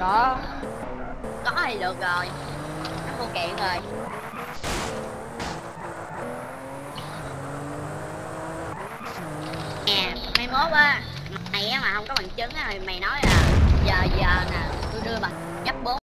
Có. Có thì được rồi. Nó phụ kiện rồi. Nè, mai mốt á, mày á mà không có bằng chứng á, mày nói là giờ nè, tôi đưa bằng gấp 4